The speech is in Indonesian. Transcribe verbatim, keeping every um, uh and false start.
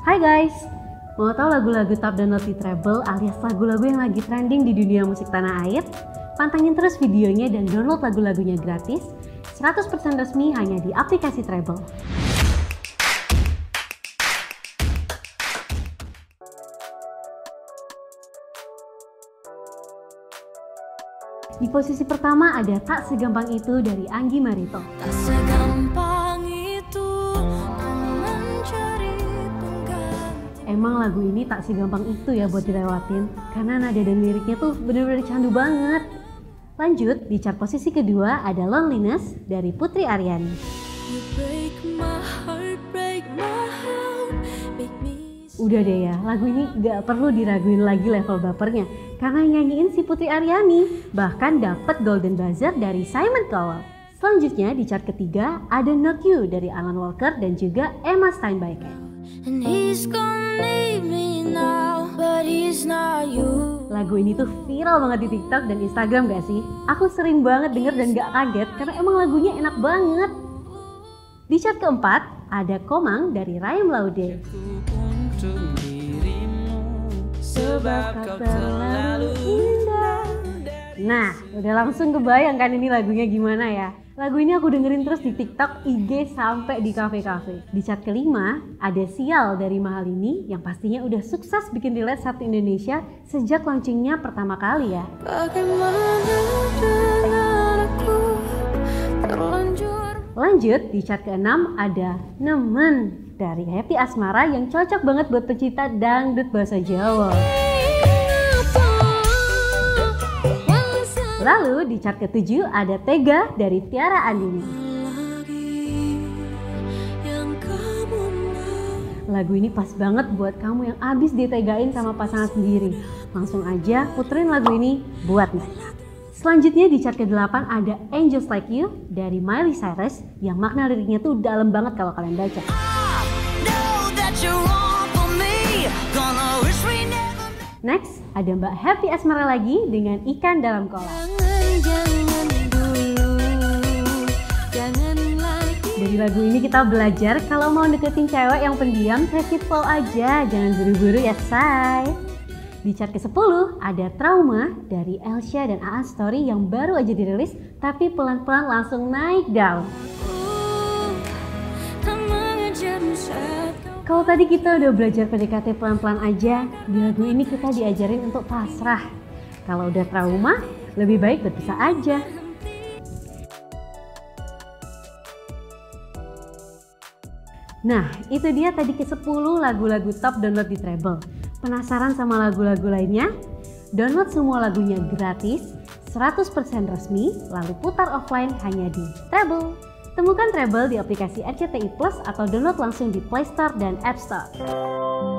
Hai guys, mau tahu lagu-lagu top download di Treble alias lagu-lagu yang lagi trending di dunia musik tanah air? Pantengin terus videonya dan download lagu-lagunya gratis, seratus persen resmi hanya di aplikasi Treble. Di posisi pertama ada Tak Segampang Itu dari Anggi Marito. Tak segampang itu mencari pengganti. Emang lagu ini tak segampang itu ya buat dilewatin, karena nada dan liriknya tuh bener-bener candu banget. Lanjut, di chart posisi kedua ada Loneliness dari Putri Aryani. You break my heart, break my heart, make me. Udah deh ya, lagu ini gak perlu diraguin lagi level bapernya, karena yang nyanyiin si Putri Aryani, bahkan dapat Golden Buzzer dari Simon Cowell. Selanjutnya di chart ketiga ada Not You dari Alan Walker dan juga Emma Steinbaeke. And he's gonna leave me now, but he's not you. Lagu ini tuh viral banget di TikTok dan Instagram gak sih? Aku sering banget denger dan gak kaget karena emang lagunya enak banget. Di chart keempat ada Komang dari Ryan Laude. Untuk dirimu sebab kau terlalu indah. Nah, udah langsung kebayang kan ini lagunya gimana ya? Lagu ini aku dengerin terus di TikTok, I G, sampai di kafe-kafe. Di chart kelima ada Sial dari Mahalini yang pastinya udah sukses bikin relate satu Indonesia sejak launchingnya pertama kali ya. Bagaimana dengan aku terlanjur. Lanjut, di chart keenam ada Nemen dari Happy Asmara yang cocok banget buat pecinta dangdut bahasa Jawa. Lalu di chart ketujuh ada Tega dari Tiara Andini. Lagu ini pas banget buat kamu yang abis ditegain sama pasangan sendiri. Langsung aja puterin lagu ini buat mereka. Selanjutnya di chart kedelapan ada Angels Like You dari Miley Cyrus yang makna liriknya tuh dalam banget kalau kalian baca. Next, ada Mbak Happy Asmara lagi dengan Ikan Dalam Kolam. Jangan dulu, jangan lagi. Dari lagu ini kita belajar kalau mau deketin cewek yang pendiam, take it slow aja, jangan buru-buru ya say. Di chart ke sepuluh ada Trauma dari Elsha dan A A Story yang baru aja dirilis tapi pelan-pelan langsung naik daun. Kalau tadi kita udah belajar P D K T pelan-pelan aja, di lagu ini kita diajarin untuk pasrah. Kalau udah trauma, lebih baik berpisah aja. Nah, itu dia tadi ke sepuluh lagu-lagu top download di Treble. Penasaran sama lagu-lagu lainnya? Download semua lagunya gratis, seratus persen resmi, lalu putar offline hanya di Treble. Temukan Treble di aplikasi R C T I Plus atau download langsung di Play Store dan App Store.